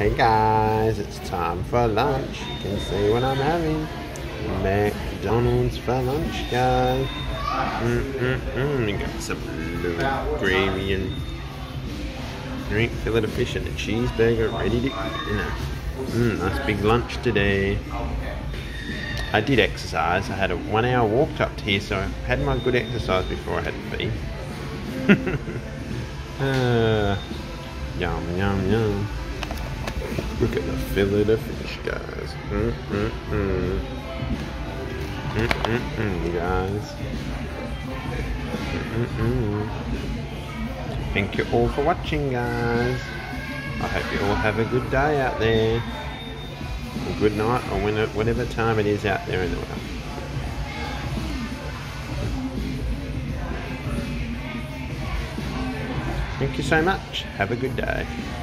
Hey guys, it's time for lunch. You can see what I'm having. McDonald's for lunch, guys. We got some little gravy and drink, fillet of fish and a cheeseburger ready to eat. Nice big lunch today. I did exercise. I had a 1 hour walk up to here, so I had my good exercise before I had to pee. Yum, yum, yum. Look at the fillet of fish, guys. Guys. Thank you all for watching, guys. I hope you all have a good day out there. Or good night, or whatever time it is out there in the world. Thank you so much. Have a good day.